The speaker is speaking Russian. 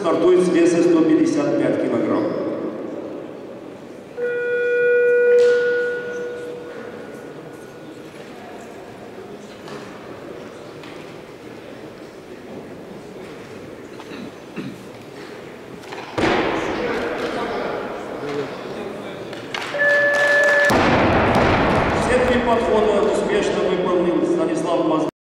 стартует с веса 155 килограмм. Все три подхода успешно выполнил Станислав Мазуров.